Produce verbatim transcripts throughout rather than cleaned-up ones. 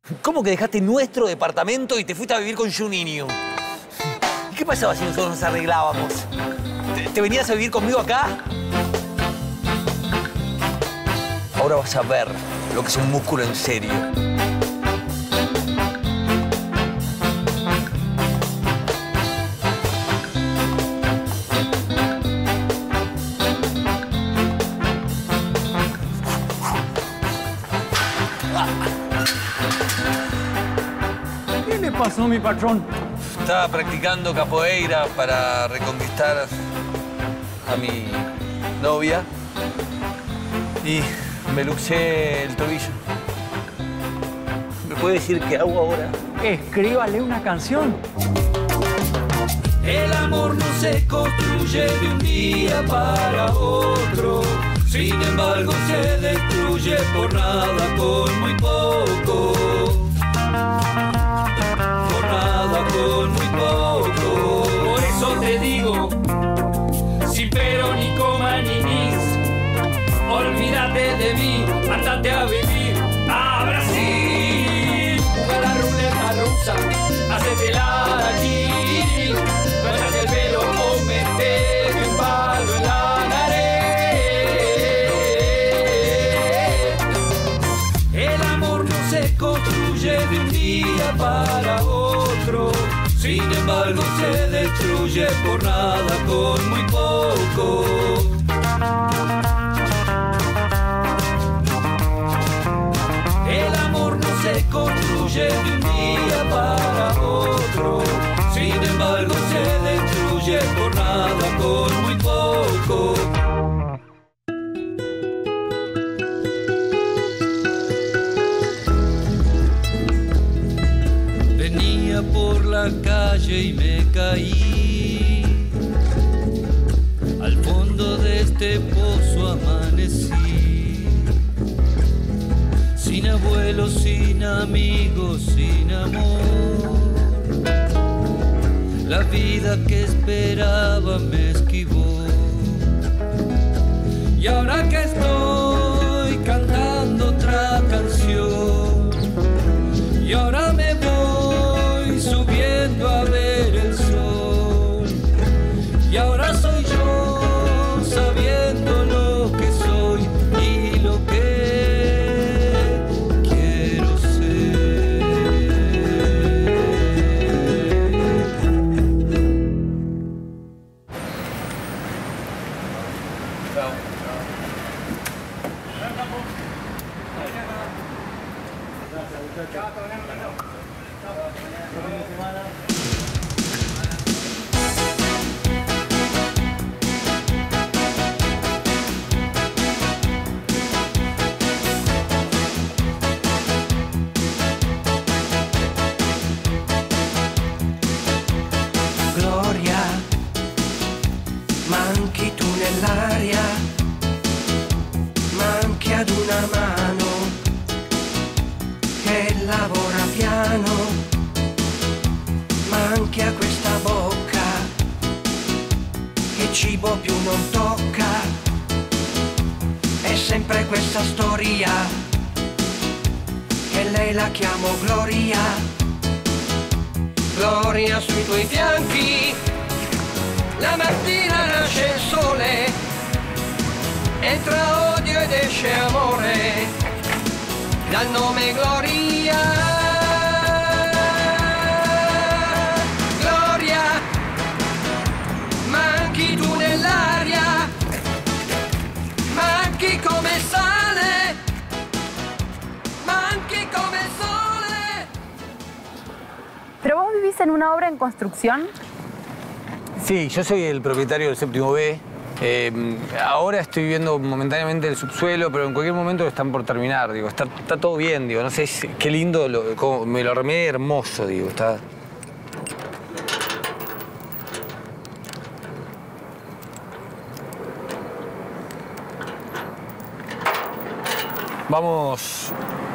¿Cómo que dejaste nuestro departamento y te fuiste a vivir con Juninho? ¿Y qué pasaba si nosotros nos arreglábamos? ¿Te, te venías a vivir conmigo acá? Ahora vas a ver lo que es un músculo en serio. ¿Qué le pasó, mi patrón? Estaba practicando capoeira para reconquistar a mi novia y me luxé el tobillo. ¿Me puede decir qué hago ahora? Escríbale una canción. El amor no se construye de un día para otro. Sin embargo, se destruye por nada con muy poco. Por nada con muy poco. Por eso te digo, sin pero ni coma ni nis, olvídate de mí, andate a vivir a Brasil. Juega la ruleta rusa, hacetela allí. Cuéntate el pelo o metete un palo en la nariz. El amor no se construye de un día para otro. Sin embargo, se destruye por nada con muy poco. El amor no se construye de un día para otro. Sin embargo, se destruye por nada con muy poco. Venía por la calle y me caí. Al fondo de este pozo amanecí. Sin abuelos, sin amigos, sin amor. La vida que esperaba me esquivó. Y ahora que estoy cantando otra canción, y ahora me voy subiendo a ver el sol. Y ahora soy yo sabiendo lo que soy y lo que Gloria, manchi tu nell'aria, manchi ad una mano che lavora piano, manchi a questa bocca che cibo più non tocca. È sempre questa storia che lei la chiamo Gloria. Gloria sui tuoi fianchi, la mattina nasce il sole, entra odio ed esce amore, dal nome Gloria. Gloria, manchi tu nell'aria, manchi come sale, manchi come sole. ¿Pero vos vivís en una obra en construcción? Sí, yo soy el propietario del séptimo B. Eh, ahora estoy viviendo momentáneamente el subsuelo, pero en cualquier momento lo están por terminar. Digo, está, está todo bien, digo, no sé, es, qué lindo, lo, como, me lo armé hermoso, digo, está... Vamos...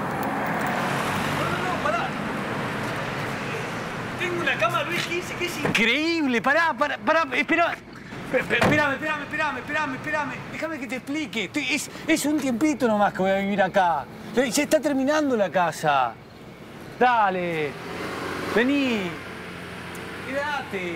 Tengo una cama Luis quince que es Increíble, pará, pará, pará, espera. Espérame, espérame, espérame, espérame, espérame. Déjame que te explique. Estoy- es, es un tiempito nomás que voy a vivir acá. Ya está terminando la casa. Dale. Vení. Quédate.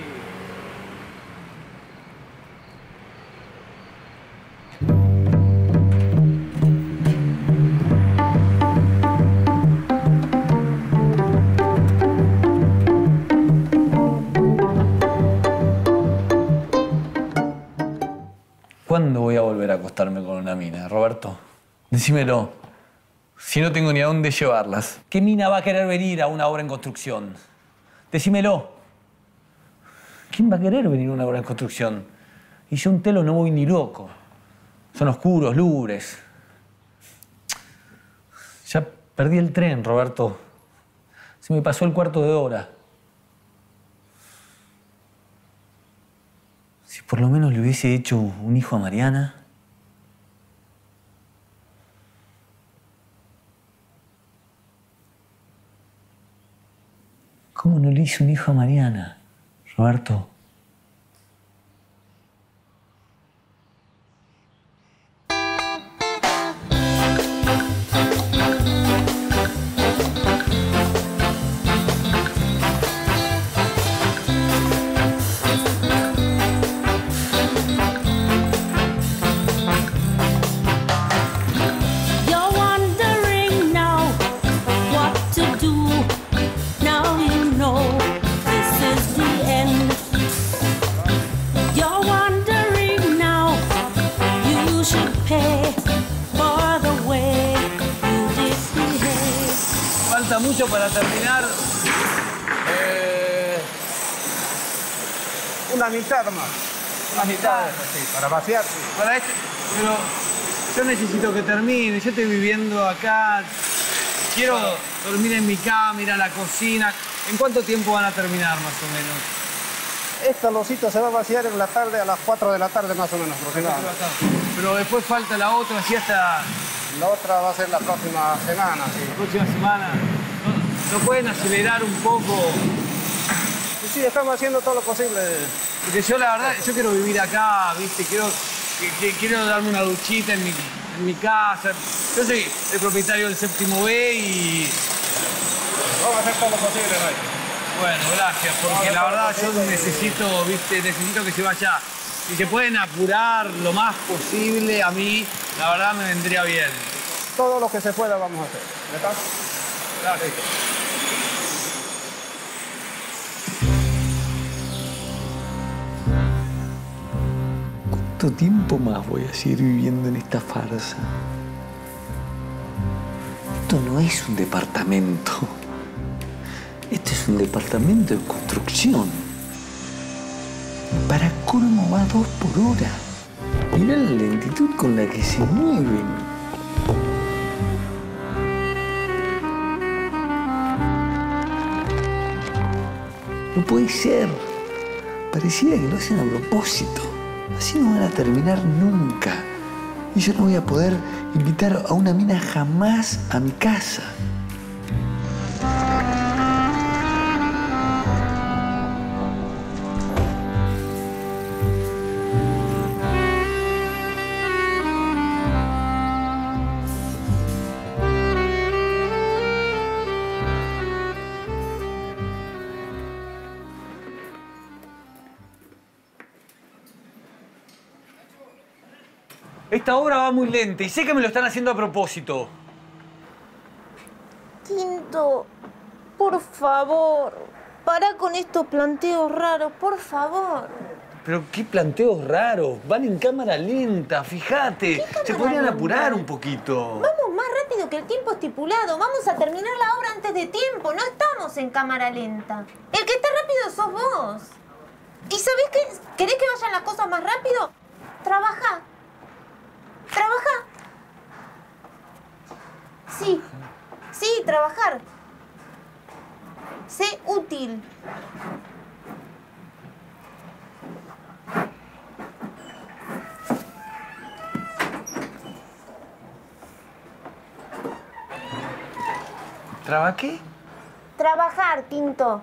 ¿Cuándo voy a volver a acostarme con una mina, Roberto? Decímelo. Si no tengo ni a dónde llevarlas. ¿Qué mina va a querer venir a una obra en construcción? Decímelo. ¿Quién va a querer venir a una obra en construcción? Y yo un telo no voy ni loco. Son oscuros, lúgubres. Ya perdí el tren, Roberto. Se me pasó el cuarto de hora. Si por lo menos le hubiese hecho un hijo a Mariana. ¿Cómo no le hice un hijo a Mariana, Roberto? Mucho para terminar. Eh, una mitad más. Una mitad. Sí, para vaciar. Sí. Para este, pero yo necesito que termine. Yo estoy viviendo acá. Quiero dormir en mi cama, ir a la cocina. ¿En cuánto tiempo van a terminar, más o menos? Esta losita se va a vaciar en la tarde, a las cuatro de la tarde más o menos. Pero después falta la otra, así hasta... La otra va a ser la próxima semana, sí. La próxima semana. ¿No pueden acelerar un poco? Sí, sí, estamos haciendo todo lo posible. Porque yo, la verdad, yo quiero vivir acá, ¿viste? Quiero, que, que, quiero darme una duchita en mi, en mi casa. Yo soy el propietario del Séptimo B y... Vamos a hacer todo lo posible, Ray. Bueno, gracias, porque la verdad yo necesito, ¿viste? Necesito que se vaya... Si se pueden apurar lo más posible, a mí, la verdad me vendría bien. Todo lo que se pueda vamos a hacer. ¿Verdad? Gracias. ¿Cuánto tiempo más voy a seguir viviendo en esta farsa? Esto no es un departamento. Esto es un departamento de construcción. Para colmo va dos por hora. Mirá la lentitud con la que se mueven. No puede ser. Pareciera que lo hacen a propósito. Así no van a terminar nunca. Y yo no voy a poder invitar a una mina jamás a mi casa. Esta obra va muy lenta y sé que me lo están haciendo a propósito. Quinto, por favor, para con estos planteos raros, por favor. Pero qué planteos raros. Van en cámara lenta, fíjate. Se podrían lenta? apurar un poquito. Vamos más rápido que el tiempo estipulado. Vamos a terminar la obra antes de tiempo. No estamos en cámara lenta. El que está rápido sos vos. ¿Y sabés qué? ¿Querés que vayan las cosas más rápido? Trabaja. Trabaja. Sí. Sí, trabajar. Sé útil. ¿Traba qué? Trabajar, Quinto.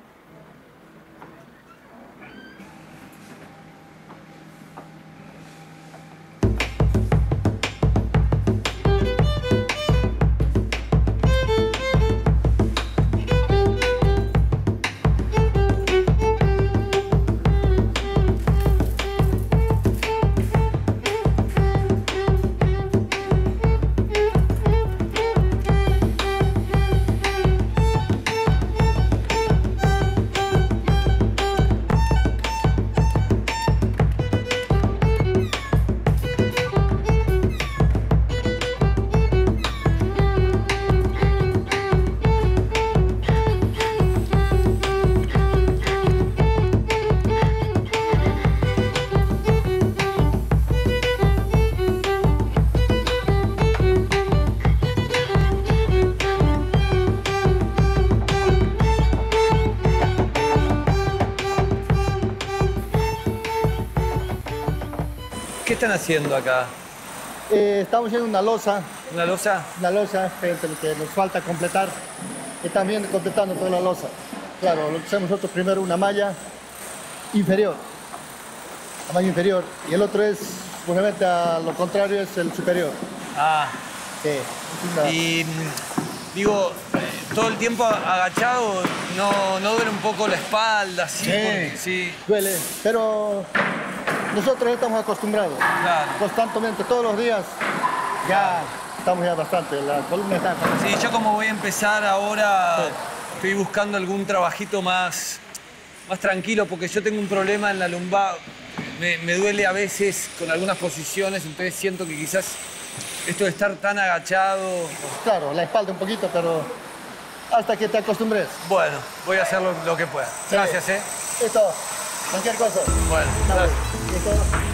están haciendo acá? Eh, estamos haciendo una losa. ¿Una losa? Una losa, que, que nos falta completar. Y también completando toda la losa. Claro, lo que hacemos nosotros primero una malla inferior. La malla inferior. Y el otro es, obviamente, a lo contrario, es el superior. Ah. Sí. Una... Y digo, todo el tiempo agachado, ¿no, no duele un poco la espalda? Sí, sí, porque, sí. Duele, pero nosotros estamos acostumbrados. Claro. Constantemente, todos los días, ya estamos ya bastante, la columna está... Sí, yo como voy a empezar ahora, sí. Estoy buscando algún trabajito más, más tranquilo, porque yo tengo un problema en la lumbar. Me, me duele a veces con algunas posiciones, entonces siento que quizás esto de estar tan agachado... Claro, la espalda un poquito, pero hasta que te acostumbres. Bueno, voy a hacer lo, lo que pueda. Sí. Gracias, ¿eh? Listo, cualquier cosa. Bueno, Dale. gracias. Listo.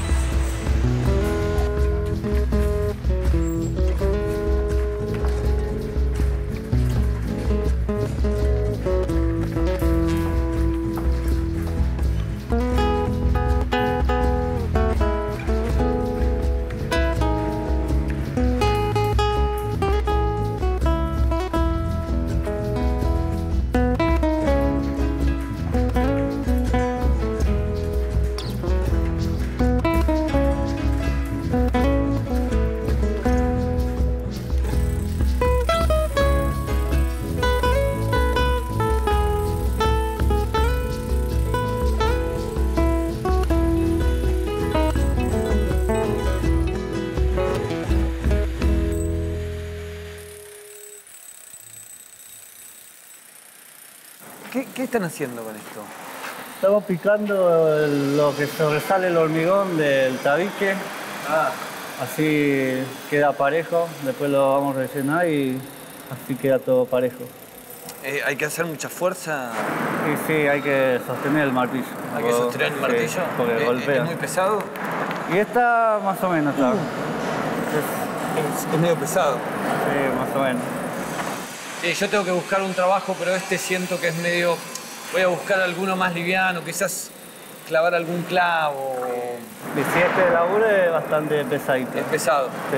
¿Qué, ¿Qué están haciendo con esto? Estamos picando el- lo que sobresale el hormigón del tabique. Ah. Así queda parejo. Después lo vamos a rellenar y así queda todo parejo. Eh, ¿Hay que hacer mucha fuerza? Y sí, hay que sostener el martillo. ¿Hay que sostener el martillo? Sí, porque ¿Es, golpea. ¿Es muy pesado? Y esta más o menos está. Uh. Es, es medio pesado. Sí, más o menos. Sí, yo tengo que buscar un trabajo, pero este siento que es medio... Voy a buscar alguno más liviano, quizás clavar algún clavo. Y si este laburo es bastante pesadito. Es pesado. Sí.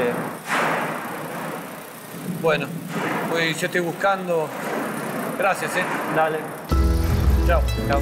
Bueno, pues yo estoy buscando... Gracias, ¿eh? Dale. Chao. Chao.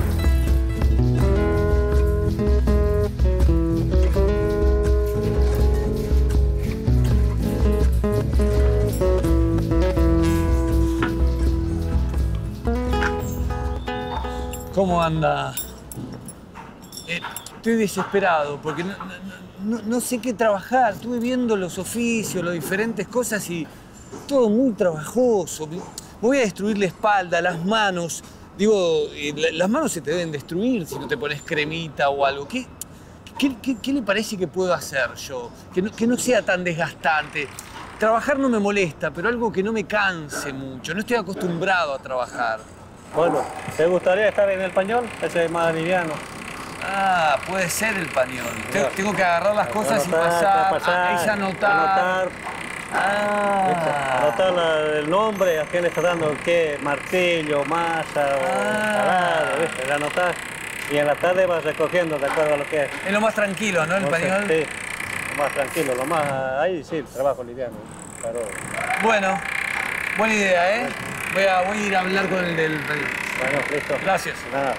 ¿Cómo anda? Eh, estoy desesperado porque no, no, no, no sé qué trabajar. Estuve viendo los oficios, las diferentes cosas y todo muy trabajoso. Me voy a destruir la espalda, las manos. Digo, eh, la- las manos se te deben destruir si no te pones cremita o algo. ¿Qué, qué, qué, qué le parece que puedo hacer yo? Que no, que no sea tan desgastante. Trabajar no me molesta, pero algo que no me canse mucho. No estoy acostumbrado a trabajar. Bueno, ¿te gustaría estar en el pañol? Ese es más liviano. Ah, puede ser el pañol. Tengo, tengo que agarrar las cosas y Anotar, pasar. pasar, Ah, ahí ya anotar. Anotar, Ah. anotar la- el nombre, a quién le está dando qué, martillo, masa o Ah. taladro, ¿viste? Le anotar. Y en la tarde vas recogiendo de acuerdo a lo que es. Es lo más tranquilo, ¿no? El No sé, pañol. Sí, lo más tranquilo, lo más... Ahí sí, trabajo liviano. Claro. Bueno, buena idea, ¿eh? Voy a, voy a ir a hablar con el del pañol. Bueno, listo. Gracias. Nada.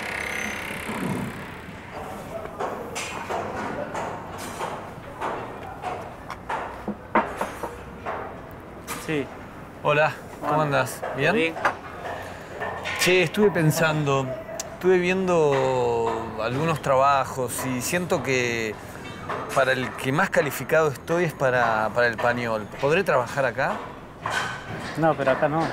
Sí. Hola, ¿cómo andas? ¿Bien? Bien. Che, estuve pensando, estuve viendo algunos trabajos y siento que para el que más calificado estoy es para, para el pañol. ¿Podré trabajar acá? No, pero acá no.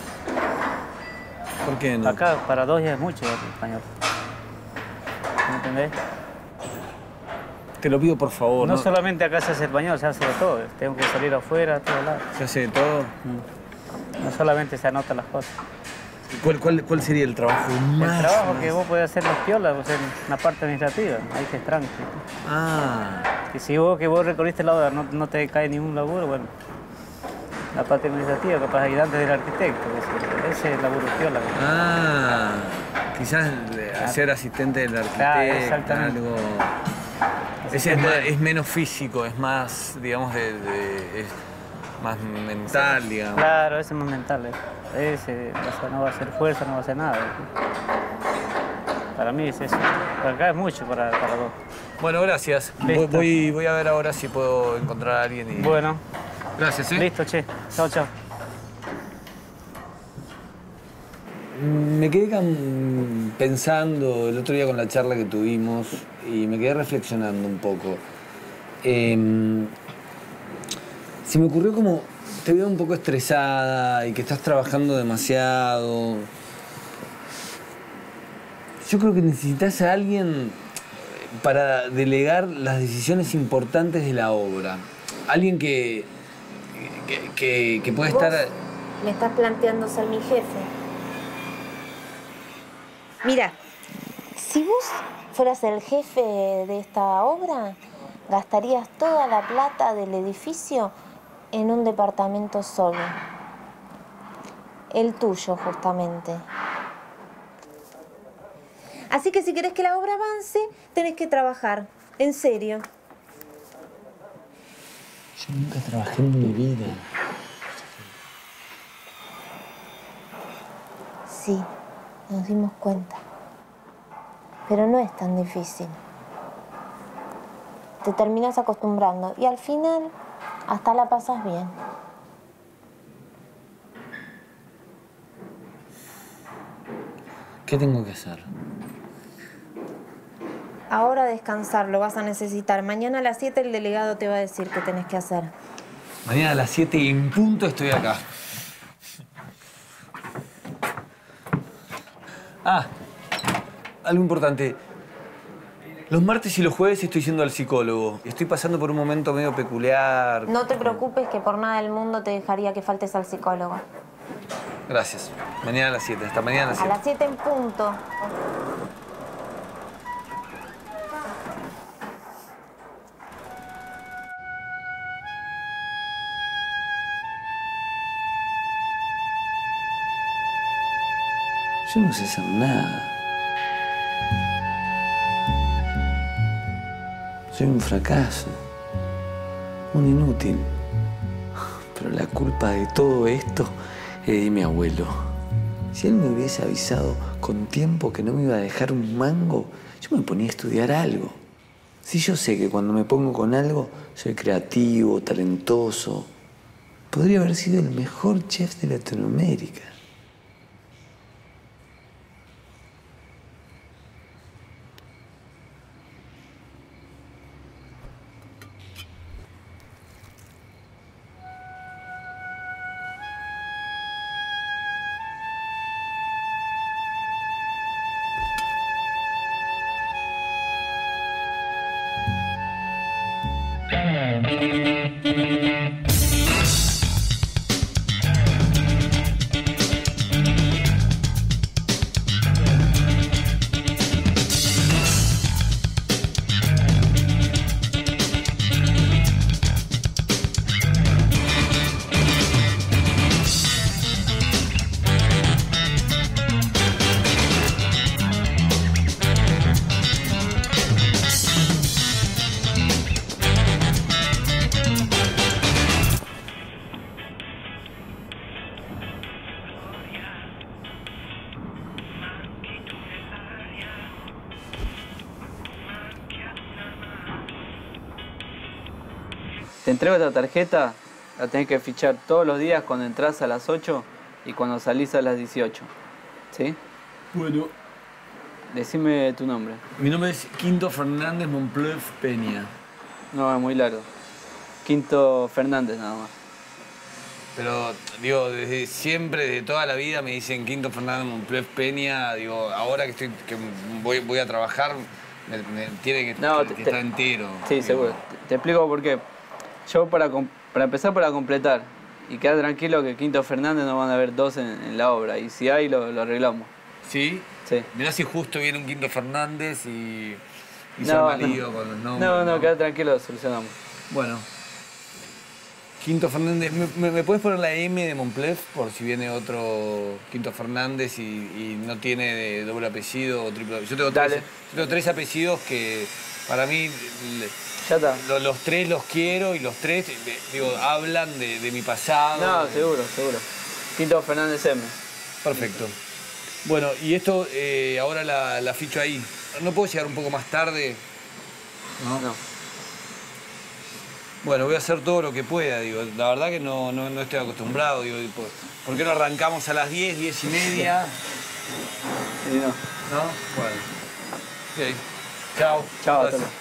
¿Por qué no? Acá para dos ya es mucho el español. ¿Me entendés? Te lo pido por favor. No, solamente acá se hace el pañol, se hace de todo. Tengo que salir afuera, a todos lados. ¿Se hace de todo? No solamente se anotan las cosas. ¿Cuál, cuál, cuál sería el trabajo más? El trabajo más? que vos podés hacer los piolas, pues en la parte administrativa, ahí que es tranqui. Ah, Y si vos que vos recorriste la obra no, no te cae ningún laburo, bueno, la parte administrativa, capaz ayudante del arquitecto, ese, ese es el laburo piola. ah, quizás de- ser asistente del arquitecto, Claro, exactamente. algo... Es, es, más, es menos físico, es más, digamos, de, de, es más mental, digamos. Claro, ese es más mental. Ese no va a ser fuerza, no va a ser nada. Para mí es eso. Para acá es mucho para, para vos. Bueno, gracias. Voy, voy, voy a ver ahora si puedo encontrar a alguien y... Bueno. Gracias, ¿eh? Listo, che. Chao, chao. Me quedé pensando el otro día con la charla que tuvimos y me quedé reflexionando un poco. Eh, se me ocurrió como, te veo un poco estresada y que estás trabajando demasiado. Yo creo que necesitas a alguien para delegar las decisiones importantes de la obra. Alguien que, que, que, que pueda estar... Me estás planteando ser mi jefe. Mira, si vos fueras el jefe de esta obra, gastarías toda la plata del edificio en un departamento solo. El tuyo, justamente. Así que si querés que la obra avance, tenés que trabajar. En serio. Yo nunca trabajé en mi vida. Sí. Nos dimos cuenta. Pero no es tan difícil. Te terminas acostumbrando y al final hasta la pasas bien. ¿Qué tengo que hacer? Ahora descansar, lo vas a necesitar. Mañana a las siete el delegado te va a decir qué tenés que hacer. Mañana a las siete y en punto estoy acá. Ah, algo importante. Los martes y los jueves estoy yendo al psicólogo. Estoy pasando por un momento medio peculiar. No te preocupes que por nada del mundo te dejaría que faltes al psicólogo. Gracias. Mañana a las siete. Hasta mañana a las siete. A las siete en punto. Yo no sé hacer nada. Soy un fracaso. Un inútil. Pero la culpa de todo esto es de mi abuelo. Si él me hubiese avisado con tiempo que no me iba a dejar un mango, yo me ponía a estudiar algo. Si yo sé que cuando me pongo con algo soy creativo, talentoso, podría haber sido el mejor chef de Latinoamérica. Te entrego esta tarjeta, la tenés que fichar todos los días cuando entras a las ocho y cuando salís a las dieciocho. ¿Sí? Bueno. Decime tu nombre. Mi nombre es Quinto Fernández Montpleuv Peña. No, es muy largo. Quinto Fernández nada más. Pero, digo, desde siempre, desde toda la vida me dicen Quinto Fernández Montpleuv Peña. Digo, ahora que, estoy, que voy, voy a trabajar, me, me tiene que, no, que, te, que te, estar entero. Sí, digo. Seguro. Te, te explico por qué. Yo, para, para empezar, para completar, y quedar tranquilo que Quinto Fernández no van a haber dos en, en la obra. Y si hay, lo, lo arreglamos. ¿Sí? Sí. Mirá si justo viene un Quinto Fernández y, y no, se arma no. lío con los nombres. No, no, quedar tranquilo, lo solucionamos. Bueno. Quinto Fernández, ¿me, me, ¿me puedes poner la M de Montpleuv por si viene otro Quinto Fernández y, y no tiene de doble apellido o triple apellido? Yo tengo, tres, yo tengo tres apellidos que, Para mí, Ya está. lo- los tres los quiero y los tres, eh, digo, hablan de, de mi pasado. No, de- seguro, seguro. Quinto Fernández M. Perfecto. Bueno, y esto eh, ahora la, la ficho ahí. ¿No puedo llegar un poco más tarde? No. no. Bueno, voy a hacer todo lo que pueda, digo. La verdad que no, no, no estoy acostumbrado, digo. ¿Por, ¿por qué no arrancamos a las diez, diez y media? Sí, no. ¿No? Bueno. Ok. Chao. Chao, hasta Gracias. luego.